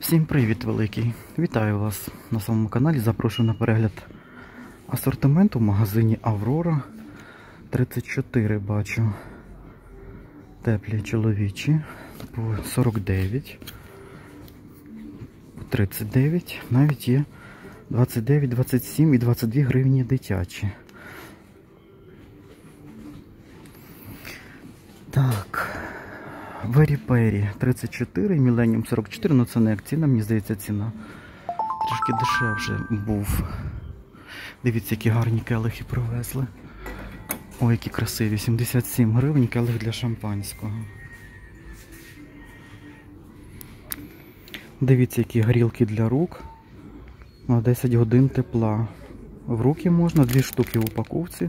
Всім привіт великий! Вітаю вас на своєму каналі. Запрошую на перегляд асортименту в магазині Аврора. 34 бачу. Теплі чоловічі. По 49. По 39. Навіть є 29, 27 і 22 гривні дитячі. Так. Very Perry 34, Millennium 44, ну це не акційна, мені здається, ціна трішки дешевше був. Дивіться, які гарні келихи привезли. Ой, які красиві, 77 гривень келих для шампанського. Дивіться, які горілки для рук. На 10 годин тепла. В руки можна, 2 штуки в упаковці,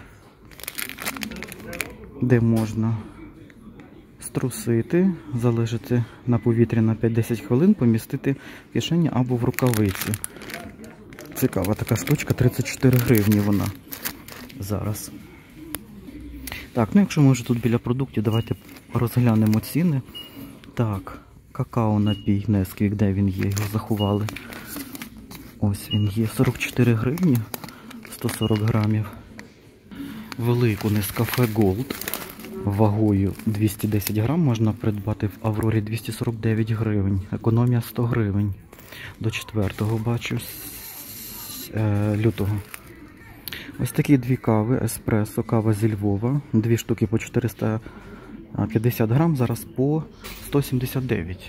де можна струсити, залишити на повітрі на 5-10 хвилин, помістити в кишені або в рукавиці. Цікава така штучка, 34 гривні вона зараз. Так, ну якщо ми вже тут біля продуктів, давайте розглянемо ціни. Так, какао-напій Несквік, де він є, його заховали. Ось він є, 44 гривні, 140 грамів. Велику Нескафе Голд вагою 210 грам можна придбати в Аврорі 249 гривень. Економія 100 гривень. До 4-го бачу, лютого. Ось такі 2 кави еспресо, кава зі Львова. 2 штуки по 450 грам, зараз по 179.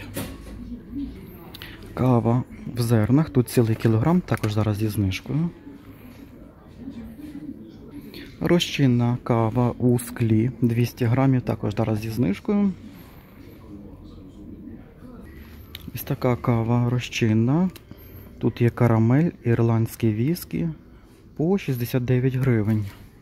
Кава в зернах, тут цілий кілограм, також зараз зі знижкою. Розчинна кава у склі 200 грамів, також зараз зі знижкою. Ось така кава розчинна. Тут є карамель, ірландський віскі по 69 гривень.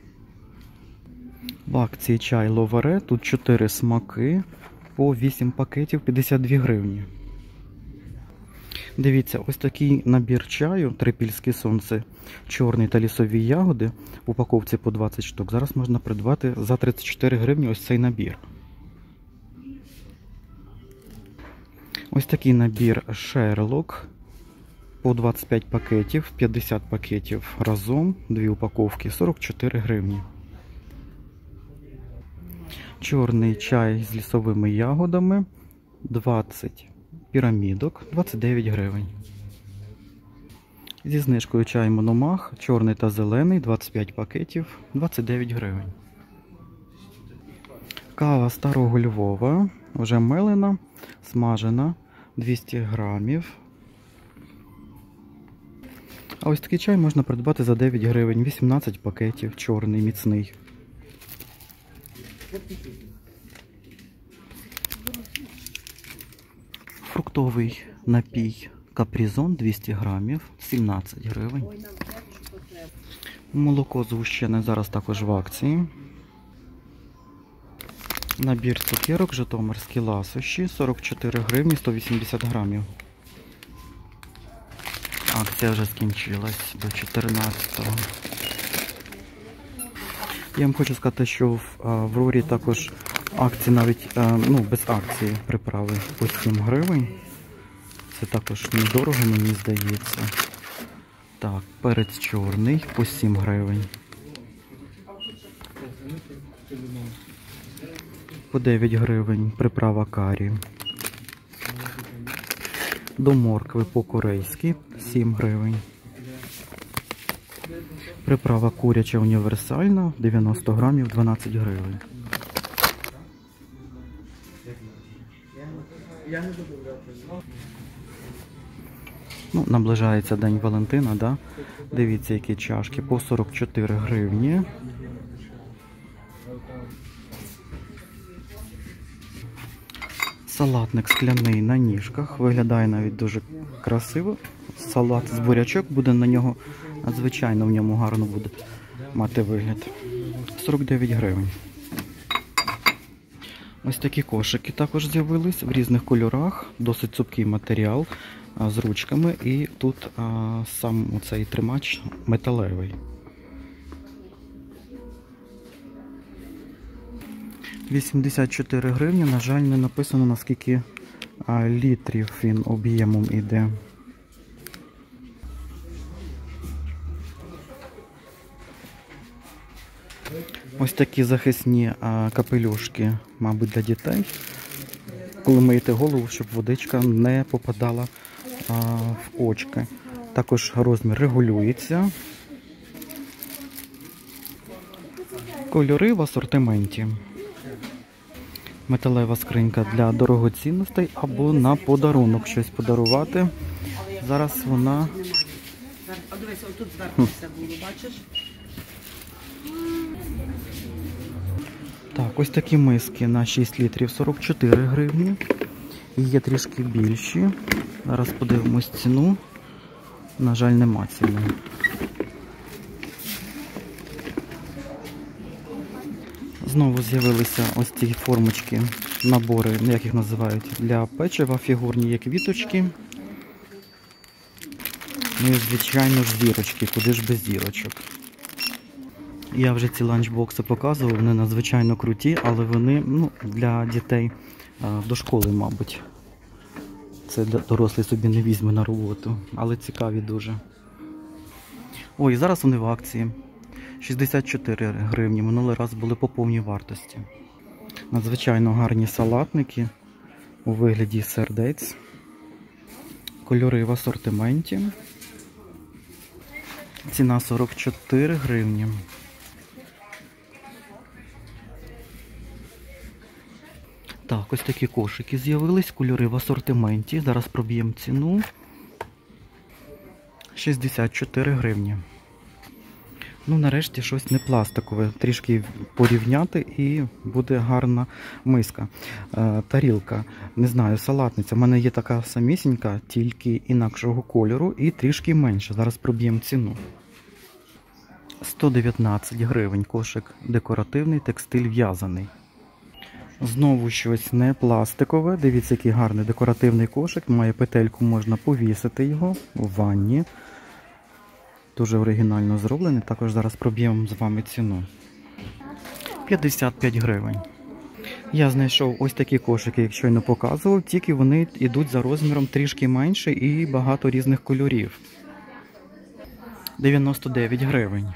В акції чай Ловаре, тут 4 смаки по 8 пакетів, 52 гривні. Дивіться, ось такий набір чаю, Трипільське сонце, чорний та лісові ягоди, в упаковці по 20 штук. Зараз можна придбати за 34 гривні ось цей набір. Ось такий набір Шерлок по 25 пакетів, 50 пакетів разом, 2 упаковки, 44 гривні. Чорний чай з лісовими ягодами, 20 пірамідок, 29 гривень. Зі знижкою чай Мономах, чорний та зелений, 25 пакетів, 29 гривень. Кава Старого Львова, вже мелена, смажена, 200 грамів. А ось такий чай можна придбати за 9 гривень, 18 пакетів, чорний, міцний. Фруктовий напій Капризон 200 грамів, 17 гривень. Молоко згущене зараз також в акції. Набір цукерок Житомирські ласощі, 44 гривні, 180 грамів. Акція вже скінчилась до 14-го. Я вам хочу сказати, що в Аврорі також акції навіть, без акції приправи по 7 гривень. Це також недорого, мені здається. Так, перець чорний по 7 гривень. По 9 гривень приправа карі. До моркви по-корейськи 7 гривень. Приправа куряча універсальна, 90 грамів, 12 гривень. Наближається День Валентина, да? Дивіться, які чашки по 44 гривні. Салатник скляний на ніжках, виглядає навіть дуже красиво. Салат з бурячок буде на нього, надзвичайно в ньому гарно буде мати вигляд. 49 гривень. Ось такі кошики також з'явились в різних кольорах, досить цупкий матеріал з ручками, і тут сам цей тримач металевий. 84 гривні, на жаль, не написано наскільки літрів він об'ємом іде. Ось такі захисні капелюшки, мабуть, для дітей. Коли миєте голову, щоб водичка не попадала в очки. Також розмір регулюється. Кольори в асортименті. Металева скринька для дорогоцінностей або на подарунок щось подарувати. Зараз вона... А дивись, отут зверху все було, бачиш? Так, ось такі миски на 6 літрів 44 гривні. І є трішки більші. Зараз подивимось ціну. На жаль, нема ціни. Знову з'явилися ось ці формочки, набори, як їх називають, для печива, фігурні є квіточки. Ну і, звичайно ж, зірочки, куди ж без зірочок. Я вже ці ланчбокси показував, вони надзвичайно круті, але вони для дітей до школи, мабуть. Це дорослий собі не візьме на роботу, але цікаві дуже. Ой, зараз вони в акції. 64 гривні, минулий раз були по повній вартості. Надзвичайно гарні салатники у вигляді сердець. Кольори в асортименті. Ціна 44 гривні. Так, ось такі кошики з'явились, кольори в асортименті. Зараз проб'ємо ціну. 64 гривні. Ну, нарешті щось не пластикове. Трішки порівняти і буде гарна миска. Тарілка, не знаю, салатниця. У мене є така самісінька, тільки інакшого кольору і трішки менше. Зараз проб'ємо ціну. 119 гривень кошик декоративний, текстиль в'язаний. Знову щось не пластикове. Дивіться, який гарний декоративний кошик. Має петельку, можна повісити його в ванні. Дуже оригінально зроблений. Також зараз проб'ємо з вами ціну. 55 гривень. Я знайшов ось такі кошики, як щойно показував, тільки вони йдуть за розміром трішки менше і багато різних кольорів. 99 гривень.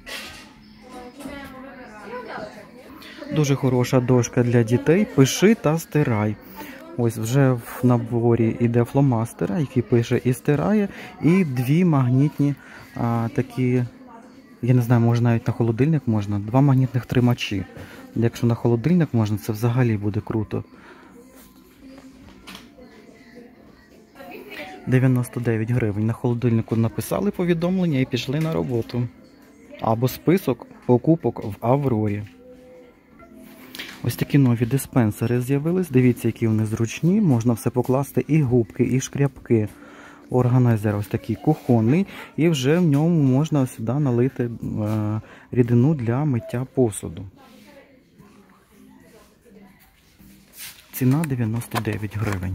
Дуже хороша дошка для дітей. Пиши та стирай. Ось вже в наборі йде фломастер, який пише і стирає, і дві магнітні такі, я не знаю, може навіть на холодильник можна, два магнітних тримачі. Якщо на холодильник можна, це взагалі буде круто. 99 гривень. На холодильнику написали повідомлення і пішли на роботу. Або список покупок в Аврорі. Ось такі нові диспенсери з'явились. Дивіться, які вони зручні. Можна все покласти, і губки, і шкрябки. Органайзер ось такий кухонний. І вже в ньому можна сюди налити рідину для миття посуду. Ціна 99 гривень.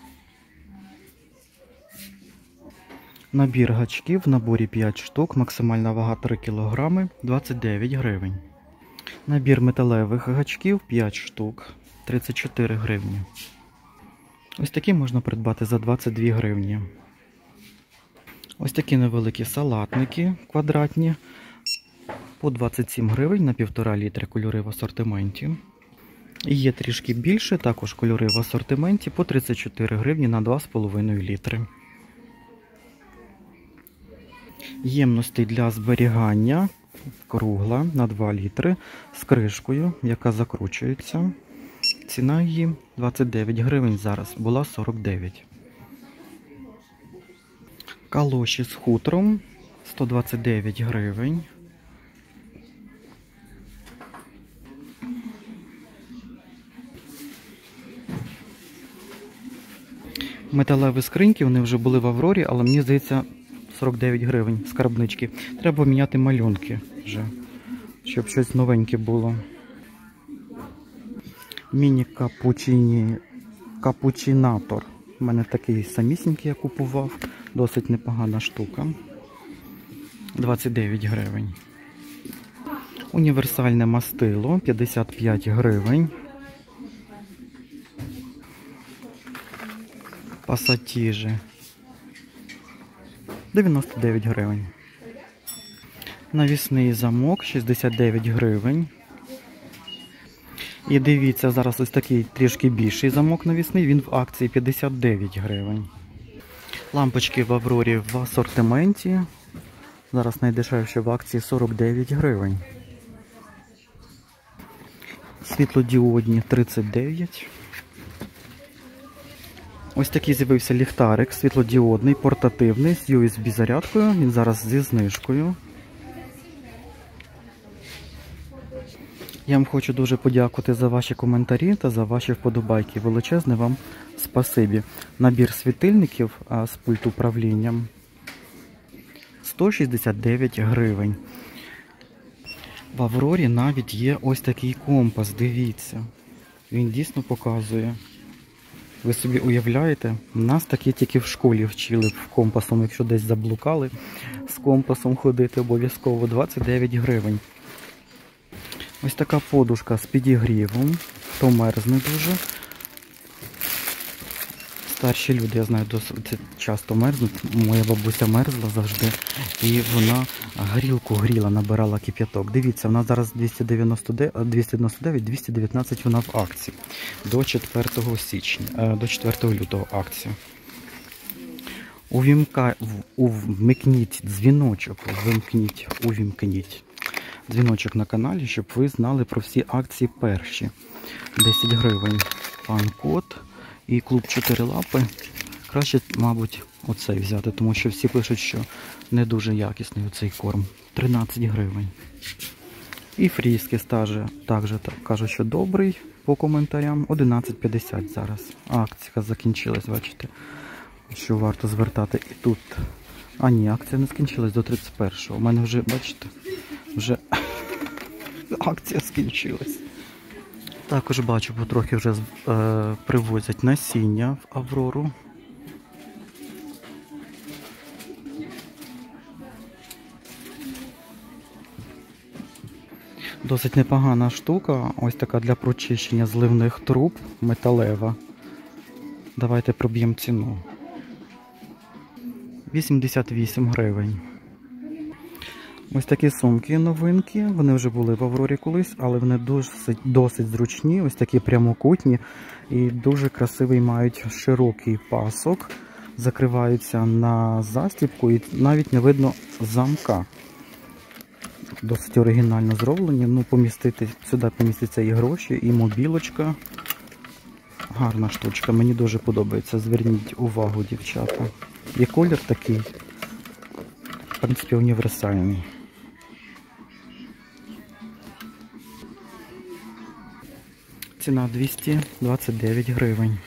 Набір гачків в наборі 5 штук. Максимальна вага 3 кг. 29 гривень. Набір металевих гачків 5 штук, 34 гривні. Ось такі можна придбати за 22 гривні. Ось такі невеликі салатники квадратні по 27 гривень на 1,5 літри, кольори в асортименті. І є трішки більше, також кольори в асортименті по 34 гривні на 2,5 літри. Ємності для зберігання кругла на 2 літри з кришкою, яка закручується. Ціна її 29 гривень зараз, була 49. Калоші з хутром 129 гривень. Металеві скриньки, вони вже були в Аврорі, але мені здається 49 гривень скарбнички. Треба міняти малюнки вже, щоб щось новеньке було. Міні-капучинатор. У мене такий самісінький я купував. Досить непогана штука. 29 гривень. Універсальне мастило 55 гривень. Пасатіжі. 99 гривень. Навісний замок 69 гривень. І дивіться, зараз ось такий трішки більший замок навісний, він в акції 59 гривень. Лампочки в Аврорі в асортименті. Зараз найдешевше в акції 49 гривень. Світлодіодні 39. Ось такий з'явився ліхтарик світлодіодний, портативний, з USB-зарядкою. Він зараз зі знижкою. Я вам хочу дуже подякувати за ваші коментарі та за ваші вподобайки. Величезне вам спасибі. Набір світильників з пульт управлінням 169 гривень. В Аврорі навіть є ось такий компас, дивіться. Він дійсно показує. Ви собі уявляєте, нас такі тільки в школі вчили компасом, якщо десь заблукали, з компасом ходити обов'язково 29 гривень. Ось така подушка з підігрівом, хто мерзне дуже. Старші люди, я знаю, досить часто мерзнуть. Моя бабуся мерзла завжди. І вона горілку гріла, набирала кип'яток. Дивіться, вона зараз 299-219 вона в акції. До 4 січня, до 4 лютого акція. Увімкніть дзвіночок, увімкніть дзвіночок на каналі, щоб ви знали про всі акції перші. 10 гривень пан-код і клуб 4 лапи. Краще, мабуть, оцей взяти, тому що всі пишуть, що не дуже якісний оцей корм. 13 гривень. І фріски також кажуть, що добрий по коментарям. 11,50 зараз. Акція закінчилась, бачите, що варто звертати. І тут, а ні, акція не скінчилась до 31-го. У мене вже, бачите, вже акція скінчилась. Також бачу, потрохи вже привозять насіння в Аврору. Досить непогана штука, ось така для прочищення зливних труб, металева. Давайте проб'ємо ціну. 88 гривень. Ось такі сумки новинки, вони вже були в Аврорі колись, але вони досить зручні, ось такі прямокутні і дуже красивий, мають широкий пасок, закриваються на застібку і навіть не видно замка. Досить оригінально зроблені, ну сюди поміститься і гроші, і мобілочка. Гарна штучка, мені дуже подобається, зверніть увагу, дівчата. І колір такий, в принципі, універсальний. Ціна 229 гривень.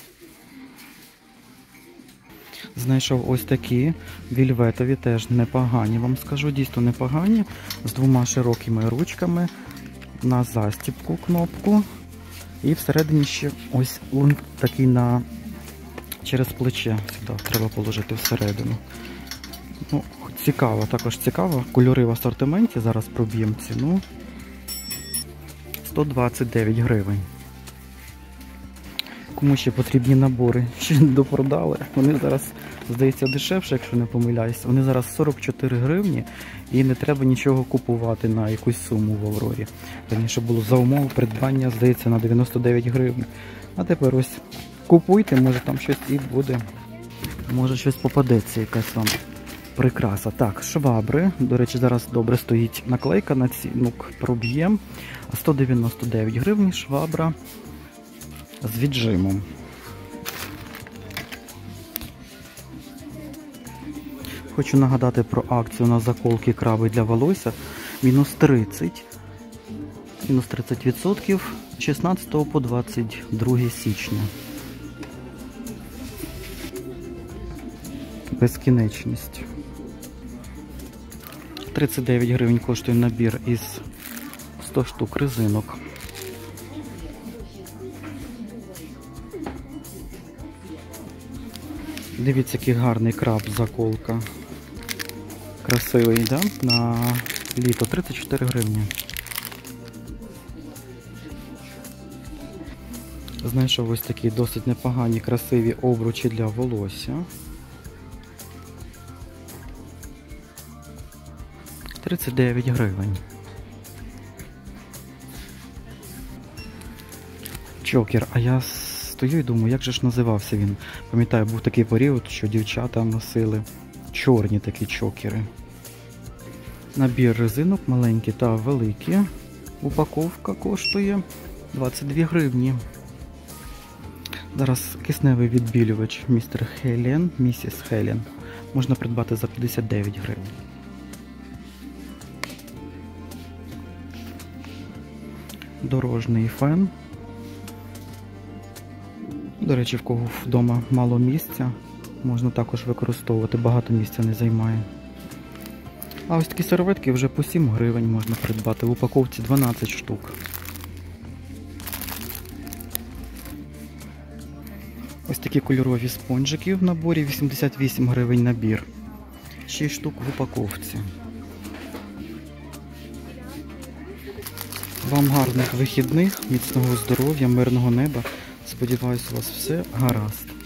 Знайшов ось такі вільветові, теж непогані, вам скажу, дійсно непогані, з двома широкими ручками, на застібку кнопку, і всередині ще ось такий через плече, сюди треба положити всередину. Ну, цікаво, також цікаво, кольори в асортименті, зараз проб'ємо ціну. 129 гривень. Кому ще потрібні набори, ще не допродали. Вони зараз, здається, дешевше, якщо не помиляюсь. Вони зараз 44 гривні і не треба нічого купувати на якусь суму в Аврорі. Раніше було за умови придбання, здається, на 99 гривень. А тепер ось купуйте, може там щось і буде. Може щось попадеться, якась вам прикраса. Так, швабри. До речі, зараз добре стоїть наклейка на цінник, проб'єм. 199 гривень швабра з віджимом. Хочу нагадати про акцію на заколки краби для волосся. Мінус 30% з 16 по 22 січня. Безкінечність. 39 гривень коштує набір із 100 штук резинок. Дивіться, який гарний краб, заколка. Красивий, да? На літо 34 гривні. Знайшов ось такі досить непогані, красиві обручі для волосся. 39 гривень. Чокер. А я стою і думаю, як же ж називався він. Пам'ятаю, був такий період, що дівчата носили чорні такі чокери. Набір резинок маленькі та великі. Упаковка коштує 22 гривні. Зараз кисневий відбілювач містер Хелен, місіс Хелен. Можна придбати за 59 гривень. Дорожній фен. До речі, в кого вдома мало місця, можна також використовувати, багато місця не займає. А ось такі серветки вже по 7 гривень можна придбати. В упаковці 12 штук. Ось такі кольорові спонжики в наборі, 88 гривень набір. 6 штук в упаковці. Вам гарних вихідних, міцного здоров'я, мирного неба. Сподіваюсь, у вас все гаразд.